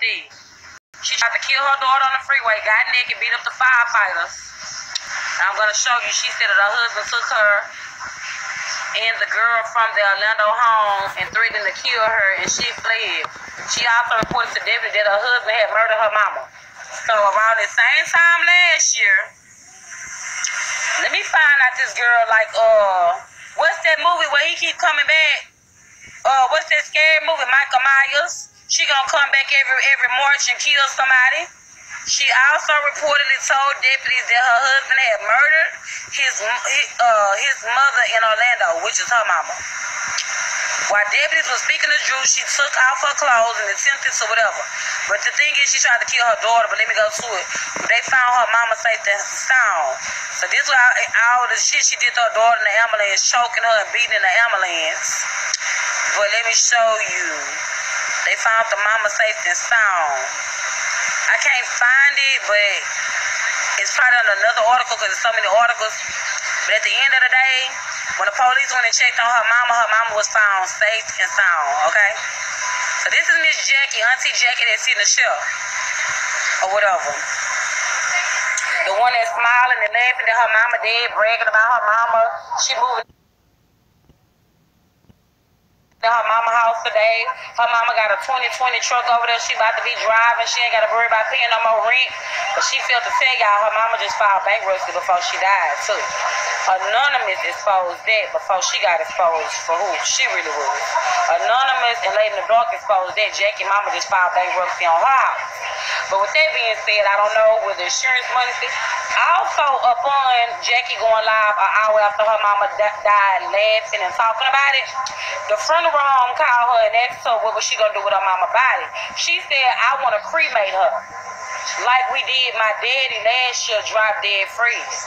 did. She tried to kill her daughter on the freeway, got naked, beat up the firefighters. I'm going to show you. She said that her husband took her and the girl from the Orlando home and threatened to kill her, and she fled. She also reported to deputy that her husband had murdered her mama. So around the same time last year, let me find out this girl, like, what's that movie where he keep coming back? What's that scary movie, Michael Myers? She gonna come back every March and kill somebody. She also reportedly told deputies that her husband had murdered his mother in Orlando, which is her mama. While deputies were speaking the truth, she took off her clothes and attempted to whatever. But the thing is, she tried to kill her daughter, but let me go to it. They found her mama safe and sound. So this was all the shit she did to her daughter in the ambulance, choking her and beating in the ambulance. But let me show you. They found the mama safe and sound. I can't find it, but it's probably on another article because there's so many articles. But at the end of the day, when the police went and checked on her mama was found safe and sound, okay? So this is Miss Jackie, Auntie Jackie that's in the shelf or whatever. The one that's smiling and laughing that her mama dead, bragging about her mama. She moving to her mama house today. Her mama got a 2020 truck over there. She about to be driving. She ain't got to worry about paying no more rent. But she failed to tell y'all her mama just filed bankruptcy before she died too. Anonymous exposed that before she got exposed for who she really was. Anonymous and Lady in the Dark exposed that Jackie mama just filed bankruptcy on her house. But with that being said, I don't know where the insurance money is. Also, upon Jackie going live an hour after her mama died, laughing and talking about it, the funeral home called her and asked her what was she going to do with her mama's body. She said, I want to cremate her. Like we did my daddy last year, drop dead freeze.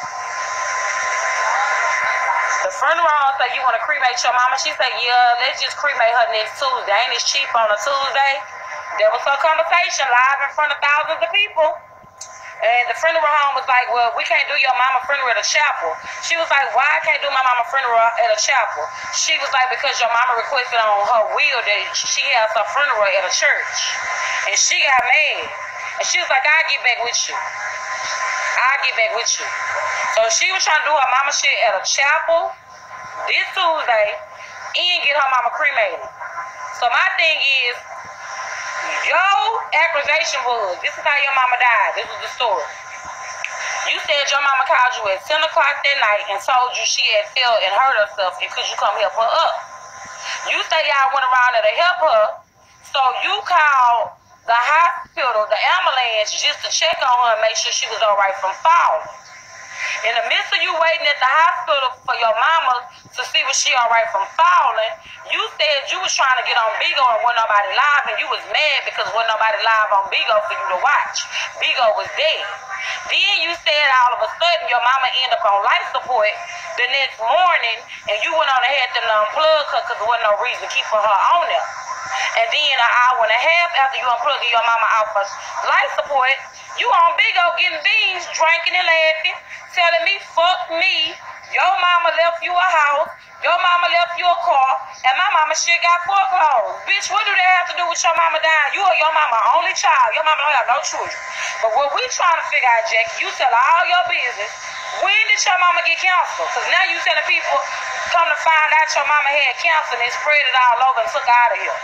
The funeral home said, you want to cremate your mama? She said, yeah, let's just cremate her next Tuesday. Ain't it cheap on a Tuesday? There was her conversation live in front of thousands of people. And the funeral home was like, well, we can't do your mama funeral at a chapel. She was like, why I can't do my mama funeral at a chapel? She was like, because your mama requested on her will that she has her funeral at a church. And she got mad. And she was like, I'll get back with you. I'll get back with you. So she was trying to do her mama shit at a chapel this Tuesday and get her mama cremated. So my thing is, your accusation was, this is how your mama died. This was the story. You said your mama called you at 10 o'clock that night and told you she had fell and hurt herself and could you come help her up. You say y'all went around there to help her, so you called the hospital, the ambulance, just to check on her and make sure she was all right from falling. In the midst of you waiting at the hospital for your mama to see was she all right from falling, you said you was trying to get on Bigo and wasn't nobody live, and you was mad because wasn't nobody live on Bigo for you to watch. Bigo was dead. Then you said all of a sudden your mama ended up on life support the next morning, and you went on ahead to unplug her because there wasn't no reason keeping her on there. And then an hour and a half after you unplugged your mama off her life support, you on Bigo getting beans, drinking and laughing, telling me, fuck me, your mama left you a house, your mama left you a car, and my mama shit got foreclosed. Bitch, what do they have to do with your mama dying? You are your mama only child. Your mama don't have no children. But what we trying to figure out, Jackie, you tell all your business, when did your mama get cancer? Because now you telling people, come to find out your mama had cancer and they spread it all over and took her out of here.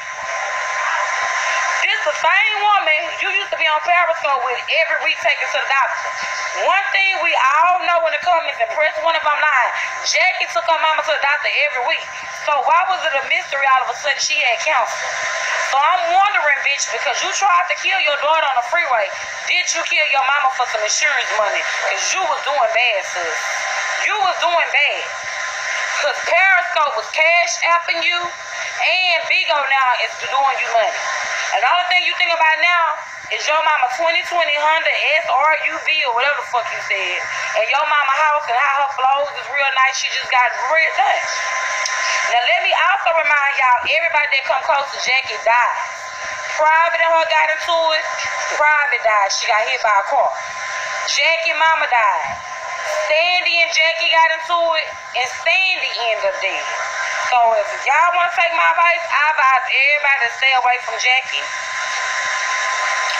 This the same woman you used to be on Periscope with every week taking to the doctor. One thing we all know in the comments, and press one if I'm lying, Jackie took her mama to the doctor every week. So why was it a mystery all of a sudden she had cancer? So I'm wondering, bitch, because you tried to kill your daughter on the freeway, did you kill your mama for some insurance money? Because you was doing bad, sis. You was doing bad. Because Periscope was cash apping you, and Bigo now is doing you money. And the only thing you think about now is your mama 2020 Honda SRUV or whatever the fuck you said. And your mama house and how her flows is real nice. She just got real done. Now let me also remind y'all, everybody that come close to Jackie died. Private and her got into it. Private died. She got hit by a car. Jackie mama died. Sandy and Jackie got into it, and Sandy ended up dead. So if y'all want to take my advice, I advise everybody to stay away from Jackie.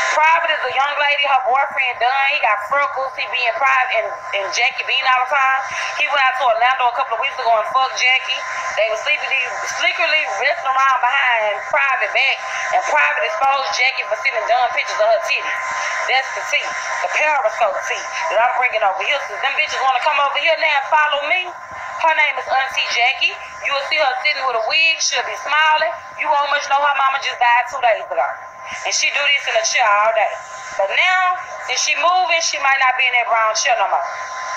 Private is a young lady, her boyfriend done. He got freckles, he being private and Jackie being all the time. He went out to Orlando a couple of weeks ago and fucked Jackie. They were secretly wrestling around behind Private back, and Private exposed Jackie for sending dumb pictures of her titties. That's the tea, the periscope tea that I'm bringing over here. So them bitches want to come over here now and follow me. Her name is Auntie Jackie. You will see her sitting with a wig. She'll be smiling. You won't much know her mama just died 2 days ago. And she do this in a chair all day. But now, since she moving, she might not be in that brown chair no more.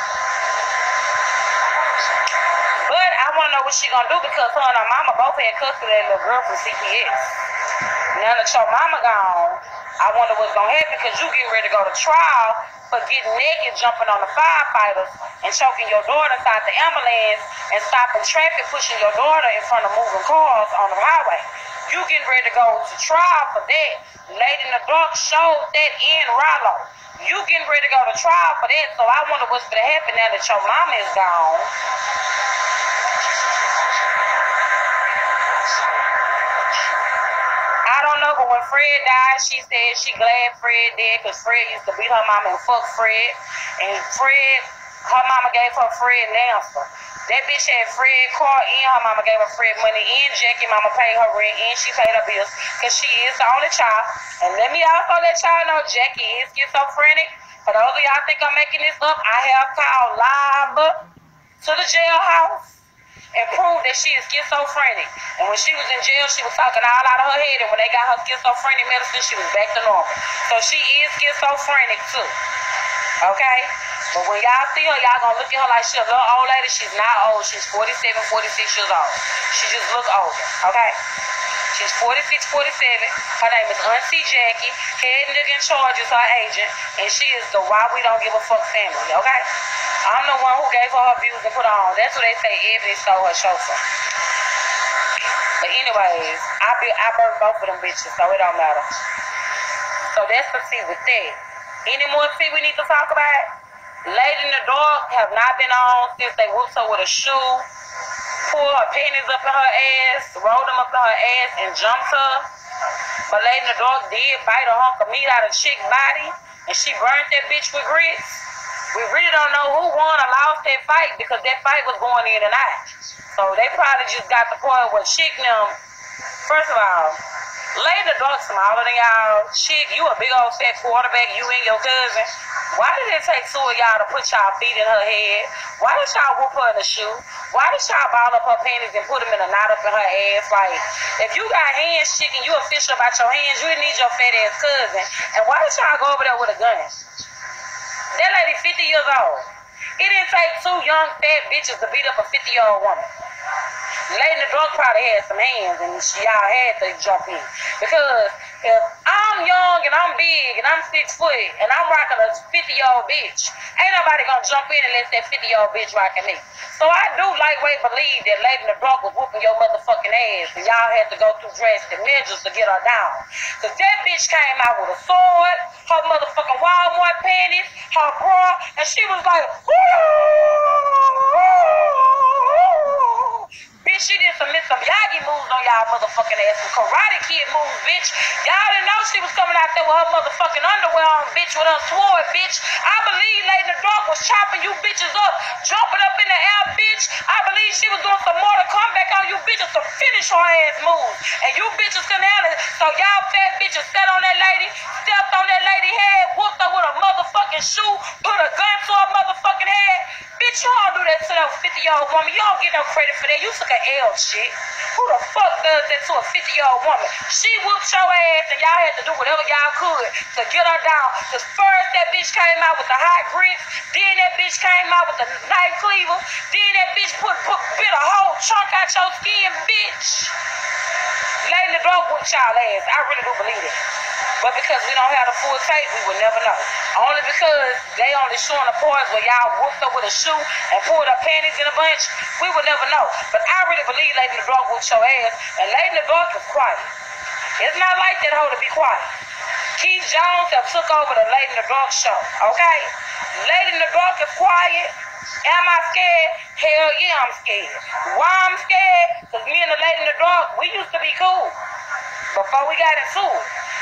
But I want to know what she going to do because her and her mama both had custody of that little girl from CPS. Now that your mama gone, I wonder what's going to happen because you getting ready to go to trial for getting naked, jumping on the firefighters, and choking your daughter inside the ambulance and stopping traffic, pushing your daughter in front of moving cars on the highway. You getting ready to go to trial for that. Lady in the Dark showed that in Rollo. You getting ready to go to trial for that, so I wonder what's going to happen now that your mama is gone. I don't know, but when Fred died, she said she glad Fred dead because Fred used to beat her mama and fuck Fred. And Fred, her mama gave her Fred Lancer. That bitch had Fred car in, her mama gave her Fred money in, Jackie mama paid her rent and she paid her bills because she is the only child. And let me also let y'all know Jackie is schizophrenic. For those of y'all think I'm making this up, I have called live to the jailhouse and proved that she is schizophrenic. And when she was in jail, she was talking all out of her head. And when they got her schizophrenic medicine, she was back to normal. So she is schizophrenic too. Okay? But when y'all see her, y'all gonna look at her like she's a little old lady. She's not old. She's 47, 46 years old. She just look older. Okay? She's 46, 47. Her name is Auntie Jackie. Head nigga in charge is her agent. And she is the why we don't give a fuck family. Okay? I'm the one who gave her her views and put her on. That's what they say Ebony stole her chauffeur. But anyways, I birthed both of them bitches, so it don't matter. So that's the tea with that. Any more tea we need to talk about? Lady in the Dark have not been on since they whooped her with a shoe, pulled her panties up in her ass, rolled them up in her ass, and jumped her. But Lady in the Dark did bite a hunk of meat out of chick's body, and she burnt that bitch with grits. We really don't know who won or lost that fight because that fight was going in and out. So they probably just got the point where Chick them. First of all, Lady in the Dark smaller than y'all. Chick, you a big old fat quarterback, you and your cousin. Why did it take 2 of y'all to put y'all feet in her head? Why did y'all whoop her in the shoe? Why did y'all ball up her panties and put them in a knot up in her ass? Like, if you got hands, chicken, you official about your hands, you didn't need your fat ass cousin. And why did y'all go over there with a gun? That lady 50 years old. It didn't take 2 young fat bitches to beat up a 50-year-old woman. Lady in the Dark probably had some hands and y'all had to jump in. Because if I'm young and I'm big and I'm 6 foot and I'm rocking a 50-year-old bitch, ain't nobody gonna jump in unless that 50-year-old bitch rocking me. So I do lightweight believe that Lady in the Dark was whooping your motherfucking ass and y'all had to go through drastic measures to get her down. Cause that bitch came out with a sword, her motherfucking Walmart panties, her bra, and she was like, bitch, she did some Miyagi moves on y'all motherfucking ass. Some Karate Kid moves, bitch. Y'all didn't know she was coming out there with her motherfucking underwear on, bitch, with her sword, bitch. I believe Lady in the Dark was chopping you bitches up, jumping up in the air, bitch. I believe she was doing some more to come back on you bitches, some finish her ass moves. And you bitches couldn't handle it. So y'all fat bitches sat on that lady, stepped on that lady head, whooped her with a motherfucking shoe, put a gun to her motherfucking head. Bitch, you all do that to that 50-year-old woman. You don't get no credit for that. You took an L, shit. Who the fuck does that to a 50-year-old woman? She whooped your ass and y'all had to do whatever y'all could to get her down. Cause first that bitch came out with the hot grits, then that bitch came out with the knife cleaver, then that bitch bit a whole chunk out your skin, bitch. Lady in the Dark whooped y'all ass. I really do believe it. But because we don't have the full tape, we will never know. Only because they only showing the parts where y'all whooped her with a shoe and pulled her panties in a bunch, we will never know. But I really believe Lady in the Dark whooped your ass, and Lady in the Dark is quiet. It's not like that hoe to be quiet. Keith Jones have took over the Lady in the Dark show, okay? Lady in the Dark is quiet. Am I scared? Hell yeah, I'm scared. Why I'm scared? Because me and the Lady in the Dark, we used to be cool before we got into it.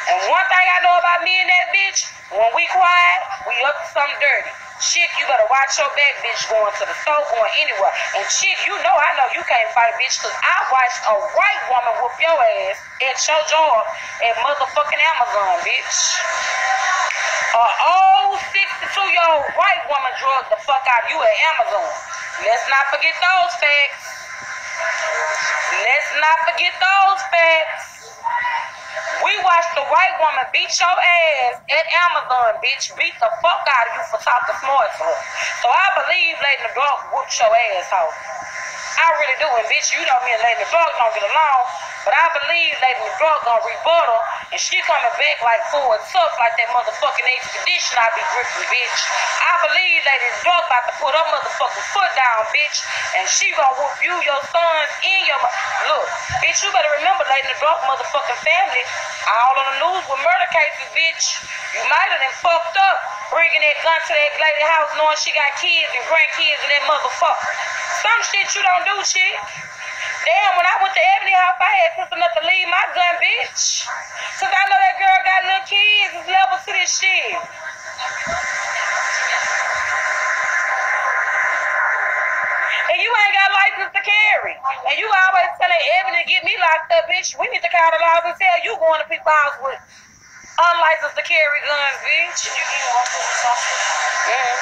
And one thing I know about me and that bitch, when we quiet, we up to something dirty. Chick, you better watch your back, bitch, going to the store, going anywhere. And chick, I know you can't fight, bitch, because I watched a white woman whoop your ass at your job at motherfucking Amazon, bitch. A old 62-year-old white woman drugged the fuck out of you at Amazon. Let's not forget those facts. Let's not forget those facts. We watched the white woman beat your ass at Amazon, bitch. Beat the fuck out of you for talking smart to her. So I believe Lady the Dog whooped your ass hoe. I really do, and bitch, you know me and Lady the Dog don't get along, but I believe Lady the Dog gonna rebuttal, and she coming back like full and tough like that motherfucking expedition I be gripping, bitch. I believe Lady the Dog about to put her motherfucking foot down, bitch, and she gonna whoop you, your sons, and your look, bitch, you better remember Lady the Dog motherfucking family all on the news with murder cases, bitch. You might have been fucked up bringing that gun to that lady house knowing she got kids and grandkids and that motherfucker. Some shit you don't do, shit. Damn, when I went to Ebony House, I had sense enough to leave my gun, bitch. Cause I know that girl got little kids. It's levels to this shit. And you ain't got license to carry. And you always telling Ebony to get me locked up, bitch. We need to call the laws and tell you going to people's house with unlicensed to carry guns, bitch. Did you get one for the sausage? Yeah.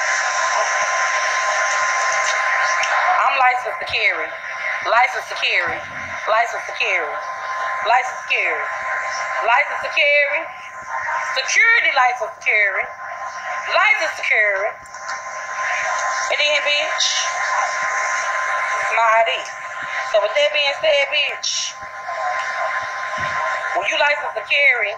I'm licensed to carry. License to carry. License to carry. License to carry. License to carry. Security license to carry. License to carry. And then, bitch, my ID. So with that being said, bitch, when you license to carry,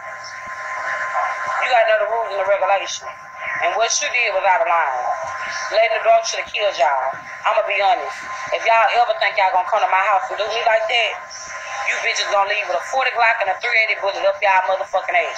you gotta know the rules and the regulations. And what you did was out of line. Lady the Dog should have killed y'all. I'ma be honest. If y'all ever think y'all gonna come to my house and do me like that, you bitches gonna leave with a 40 Glock and a 380 bullet up y'all motherfucking ass.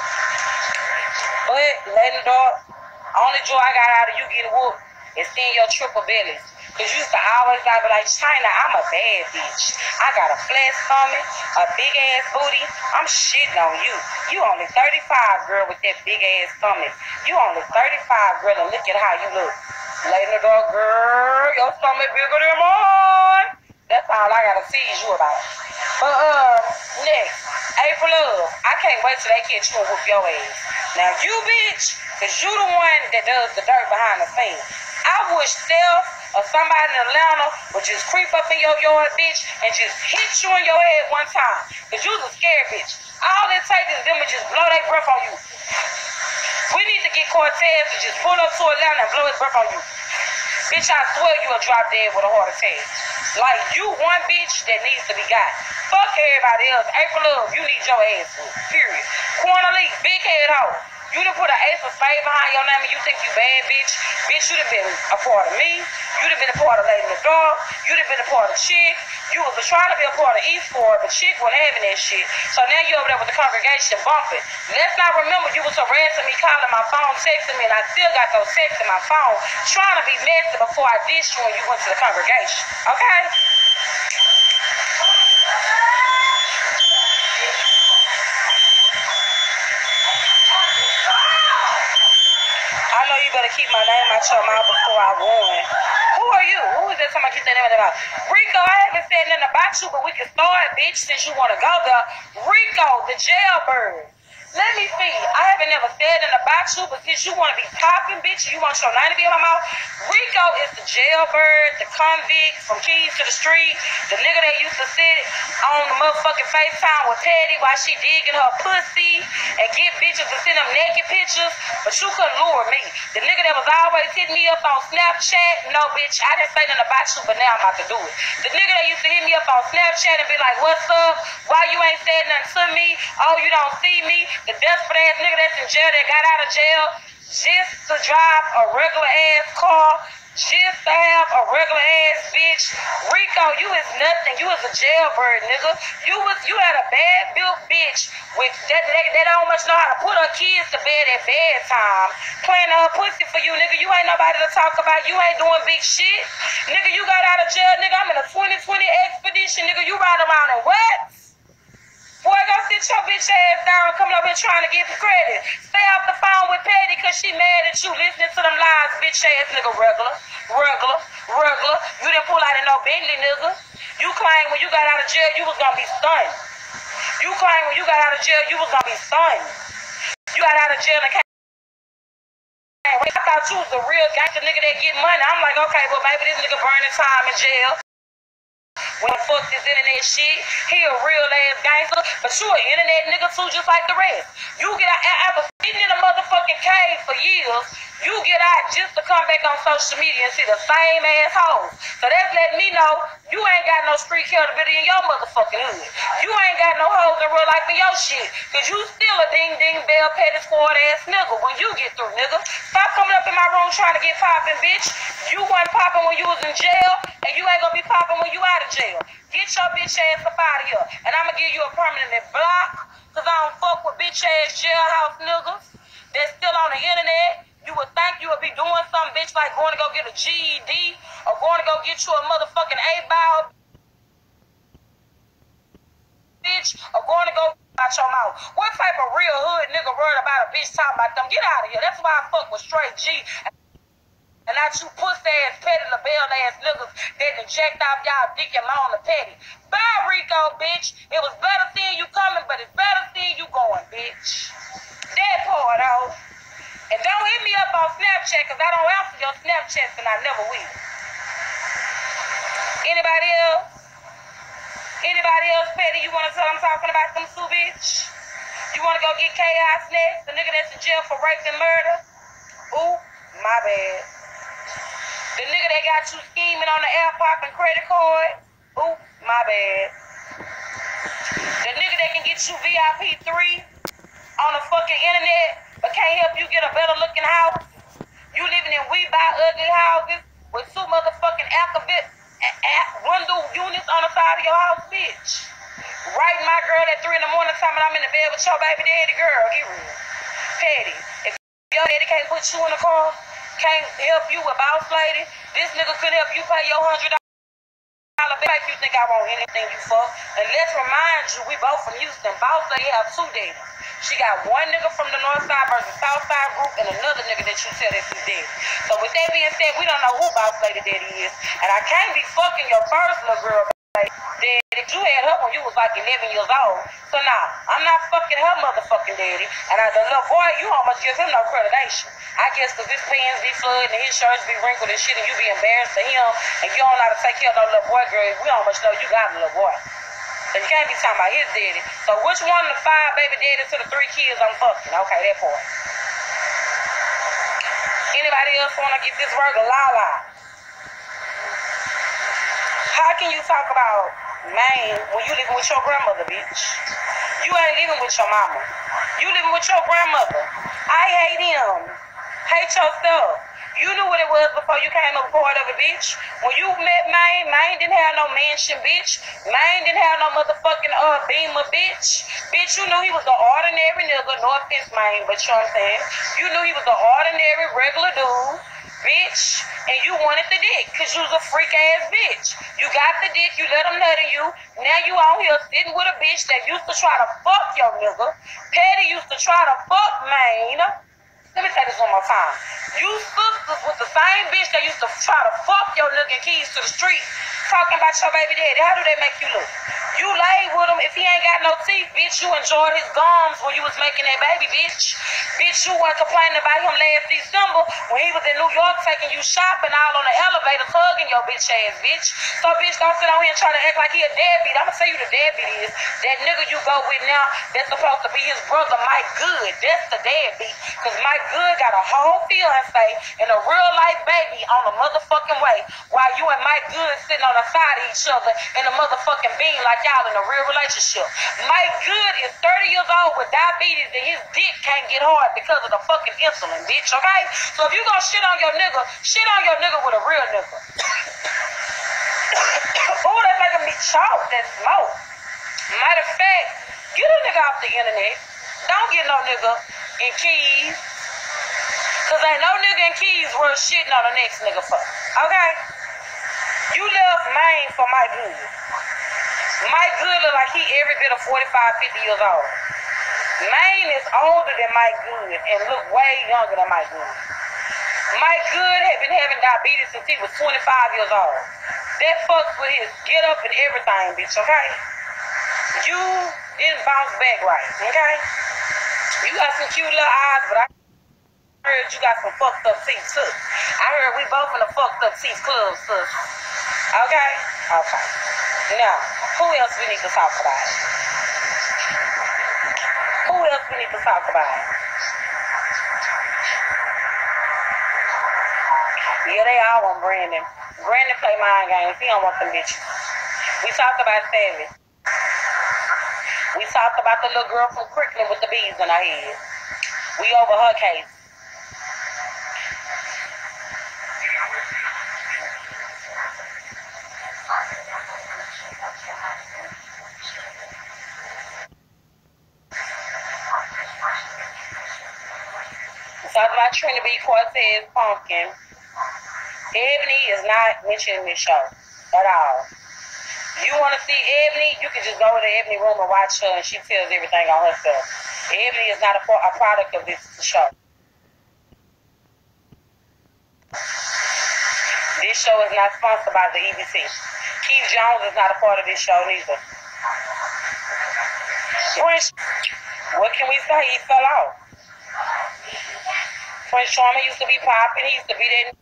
But Lady the Dog, only joy I got out of you getting whooped is seeing your triple bellies. Cause you used to always gotta be like, China, I'm a bad bitch. I got a flat stomach, a big ass booty. I'm shitting on you. You only 35, girl, with that big ass stomach. You only 35, girl, and look at how you look. Lady the Dog, girl, your stomach bigger than mine. That's all I gotta tease you about. But next, April Love, I can't wait till they catch you and whoop your ass. Now you bitch, cause you the one that does the dirt behind the scenes. I wish Steph or somebody in Atlanta would just creep up in your yard, bitch, and just hit you in your head one time. Cause you's a scared bitch. All it takes is them to just blow their breath on you. We need to get Cortez to just pull up to Atlanta and blow his breath on you. Bitch, I swear you'll drop dead with a heart attack. Like, you one bitch that needs to be got. Fuck everybody else. April Love, you need your ass whooped. Period. Corner Lee, big head hoe. You done put an ace of spades behind your name and you think you bad, bitch. Bitch, you done been a part of me. You done been a part of Lady the Dog. You done been a part of Chick. You was trying to be a part of Eastport, but Chick wasn't having that shit. So now you over there with the congregation bumping. Let's not remember you was harassing me, calling my phone, texting me, and I still got those texts in my phone, trying to be messy before I dissed you when you went to the congregation. Okay? I know you better keep my name out your mouth before I won. Who are you? Who is that somebody keep saying that about? Rico, I haven't said nothing about you, but we can start, bitch, since you want to go there. Rico, the jailbird. Let me see. I haven't never said nothing about you, but since you want to be popping, bitch, you want your name to be in my mouth. Rico is the jailbird, the convict from Keys to the Street, the nigga that used to sit on the motherfucking FaceTime with Patty while she digging her pussy and get bitches to send them naked pictures, but you couldn't lure me. The nigga that was always hitting me up on Snapchat, no, bitch, I didn't say nothing about you, but now I'm about to do it. The nigga that used to hit me up on Snapchat and be like, what's up? Why you ain't said nothing to me? Oh, you don't see me? The desperate ass nigga that's in jail that got out of jail just to drive a regular ass car, just to have a regular ass bitch. Rico, you is nothing. You is a jailbird, nigga. You had a bad built bitch with that don't much know how to put her kids to bed at bedtime, playing her pussy for you, nigga. You ain't nobody to talk about. You ain't doing big shit, nigga. You got out of jail, nigga. I'm in a 2020 expedition, nigga. You riding around in what? Boy, go sit sit your bitch ass down coming up here trying to get credit. Stay off the phone with Petty because she mad at you listening to them lies, bitch ass nigga. Regular. You didn't pull out in no Bentley, nigga. You claim when you got out of jail you was gonna be stunned. You claim when you got out of jail you was gonna be stunned. You got out of jail and came. I thought you was the real gangster nigga that get money. I'm like, okay, well maybe this nigga burning time in jail. When the fuck this internet shit, he a real ass gangster, but you an internet nigga too, just like the rest. You get out after sitting in a motherfucking cave for years, you get out just to come back on social media and see the same assholes. So that's letting me know you ain't got no street credibility in your motherfucking hood. You ain't got no hoes in real life in your shit, cause you still a ding ding bell petty squad ass nigga when you get through, nigga. Stop coming up in my room trying to get popping, bitch. You wasn't popping when you was in jail, and you ain't gonna be popping when you out of jail. Get your bitch ass up out of here. And I'ma give you a permanent block, cause I don't fuck with bitch ass jailhouse niggas that's still on the internet. You would think you would be doing something, bitch, like going to go get a GED or going to go get you a motherfucking A-ball, bitch, or going to go out your mouth. What type of real hood nigga worried about a bitch talking about them? Get out of here. That's why I fuck with straight G. And not you pussy ass, petty LaBelle ass niggas that inject off y'all dick and moan the petty. Bye, Rico, bitch. It was better seeing you coming, but it's better seeing you going, bitch. That part, though. And don't hit me up on Snapchat, because I don't answer your Snapchats, and I never will. Anybody else? Anybody else, petty, you want to tell I'm talking about them too, bitch? You want to go get Chaos next? The nigga that's in jail for rape and murder? Ooh, my bad. The nigga that got you scheming on the airport and credit card? Ooh, my bad. The nigga that can get you VIP 3 on the fucking internet but can't help you get a better looking house? You living in We Buy Ugly houses with 2 motherfucking window units on the side of your house, bitch. Writing my girl at 3 in the morning time I'm in the bed with your baby daddy, girl. Get real. Petty. If your daddy can't put you in the car, can't help you with boss lady, this nigga could help you pay your $100 back. You think I want anything you fuck? And let's remind you, we both from Houston. Boss lady have 2 daddies. She got one nigga from the North Side versus South Side group and another nigga that you tell that's his daddy. So with that being said, we don't know who boss lady daddy is. And I can't be fucking your first little girl daddy. You had her when you was like 11 years old. So nah, I'm not fucking her motherfucking daddy. And the little boy, you almost give him no accreditation. I guess because his pants be flooded and his shirts be wrinkled and shit and you be embarrassed to him and you don't know how to take care of no little boy, girl. We almost know you got a little boy. So you can't be talking about his daddy. So which one of the 5 baby daddies to the 3 kids I'm fucking? Okay, that part. Anybody else want to get this word a la-la? How can you talk about man when you living with your grandmother, bitch? You ain't living with your mama. You living with your grandmother. I hate him. Hate yourself. You knew what it was before you came up part of it, bitch. When you met Maine didn't have no mansion, bitch. Maine didn't have no motherfucking Beamer, bitch. Bitch, you knew he was the ordinary nigga, no offense, Maine, but you know what I'm saying? You knew he was the ordinary, regular dude, bitch, and you wanted the dick, because you was a freak-ass bitch. You got the dick, you let him nut in you. Now you out here sitting with a bitch that used to try to fuck your nigga. Petty used to try to fuck Maine. Let me say this one more time. You sisters with the same bitch that used to try to fuck your nigga and keys to the street talking about your baby daddy. How do that make you look? You laid with him. If he ain't got no teeth, bitch, you enjoyed his gums when you was making that baby, bitch. Bitch, you weren't complaining about him last December when he was in New York taking you shopping all on the elevator, hugging your bitch ass, bitch. So, bitch, don't sit on here and try to act like he a deadbeat. I'm gonna tell you the deadbeat is that nigga you go with now that's supposed to be his brother, Mike Good. That's the deadbeat. Because Mike Good got a whole fiance and a real life baby on the motherfucking way while you and Mike Good sitting on the side of each other in a motherfucking beam like y'all in a real relationship. Mike Good is 30 years old with diabetes and his dick can't get hard because of the fucking insulin, bitch, okay? So if you gonna shit on your nigga with a real nigga. Ooh, that's making me choke, that smoke. Matter of fact, get a nigga off the internet. Don't get no nigga in Keys. Cause ain't no nigga in Keys worth shitting on the next nigga for. Okay? You left Maine for Mike Good. Mike Good look like he every bit of 45, 50 years old. Maine is older than Mike Good and look way younger than Mike Good. Mike Good had been having diabetes since he was 25 years old. That fucks with his get up and everything, bitch, okay? You didn't bounce back right, okay? You got some cute little eyes, but I heard you got some fucked up seats, too. I heard we both in the fucked up seats club, sis. Okay? Okay. Now, who else we need to talk about? Who else we need to talk about? Yeah, they all want Brandon. Brandon play mind games. He don't want them bitches. We talked about Savage. We talked about the little girl from Crickland with the beads in her head. We over her case. We talked about Trinity B. Cortez Pumpkin. Ebony is not mentioned in this show at all. You want to see Ebony, you can just go to the Ebony room and watch her, and she tells everything on herself. Ebony is not a product of this show. This show is not sponsored by the EBC. Keith Jones is not a part of this show neither. Prince, what can we say? He fell off. Prince Charming used to be popping. He used to be that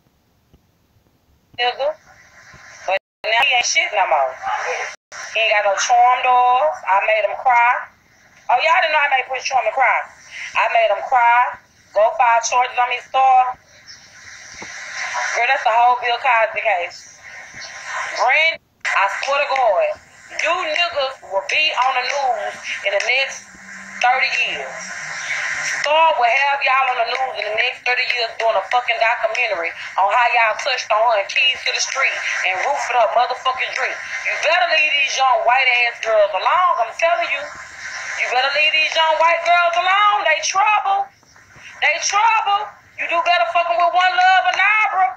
nigga. But now he ain't shit no more. He ain't got no charm doors. I made him cry. Oh, y'all didn't know I made Prince Charming cry. I made him cry. Go file charges on me store. Girl, that's the whole Bill Cosby case. Brand, I swear to God, you niggas will be on the news in the next 30 years. Star will have y'all on the news in the next 30 years doing a fucking documentary on how y'all touched on her and keys to the street and roofing her motherfucking drink. You better leave these young white ass girls alone, I'm telling you. You better leave these young white girls alone. They trouble. They trouble. You do better fucking with One Love and Nabra.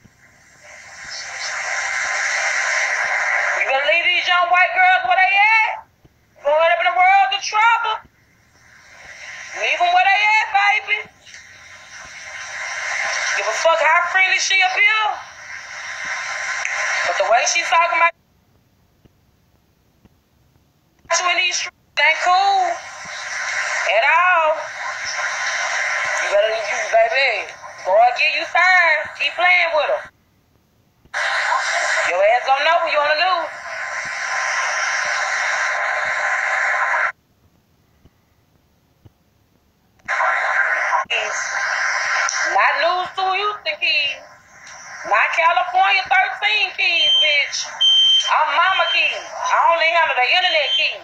You better leave these young white girls where they at. Going up in the world of trouble. Leave them where they at, baby. Give a fuck how friendly she appeal. But the way she's talking about you in these streets ain't cool at all. You better, baby, boy, give you signs. Keep playing with her. Your ass gonna know when you on the news. Not news to Houston keys. Not California 13 keys, bitch. I'm Mama keys. I only handle the internet keys.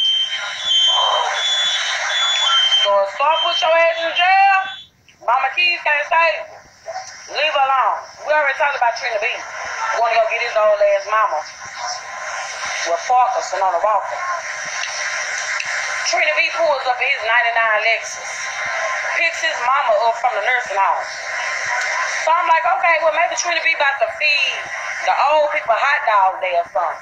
So start put your ass in jail. Mama keys can't save you. Leave her alone. We already talked about Trina B. We want to go get his old ass mama with Parkinson on the walker. Trina B pulls up in his 99 Lexus. Picks his mama up from the nursing home. So I'm like, okay, well, maybe Trina B about to feed the old people hot dog day or something.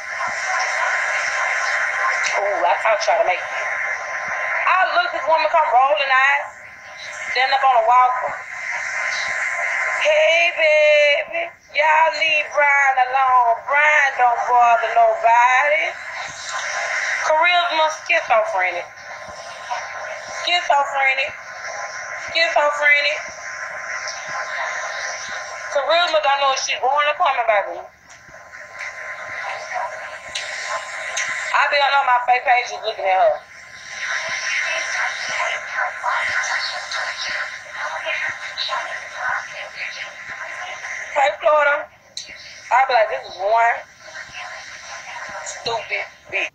Ooh, I thought y'all to make it. I look, this woman come rolling eyes, stand up on a walker. Hey, baby, y'all leave Brian alone. Brian don't bother nobody. Charisma, schizophrenic. Schizophrenic. Schizophrenic. Charisma don't know if she's going or coming, baby. I be on my fake pages looking at her. Hey, Florida. I be like, this is one stupid bitch.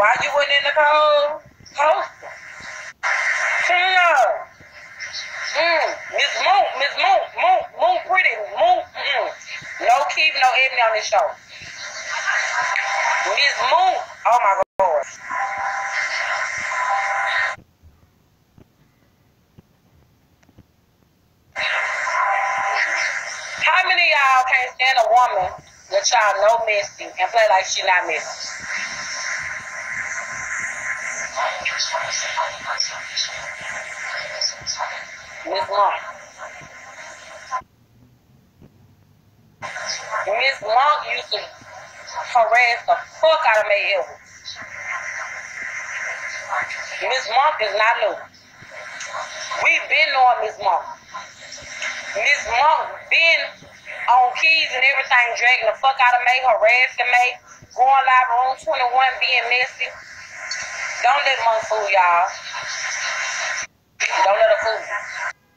Why you wasn't in the cold? Poster. Chill. Miss Moon, pretty. Moon. No Keith, no Ebony on this show. Miss Moon. Oh my God. How many of y'all can't stand a woman that y'all know messy and play like she not messy? Miss Monk. Miss Monk used to harass the fuck out of May Edwards. Miss Monk is not new. We've been knowing Miss Monk. Miss Monk been on keys and everything, dragging the fuck out of May, harassing May, going live room 21, being messy. Don't let Monk fool y'all. Don't let her fool you.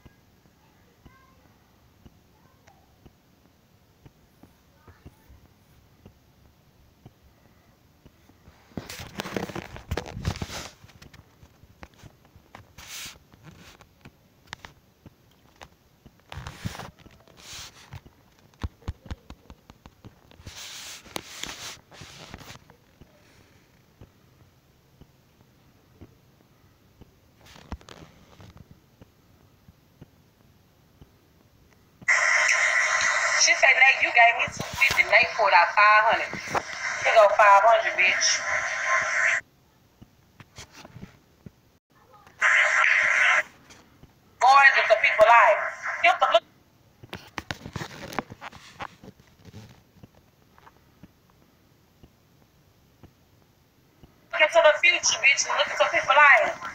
She said, Nate, you gave me $250. Nate pulled out $500. Here go $500, bitch. Boys into people's lives. You have to look into the future, bitch, and look into people's lives.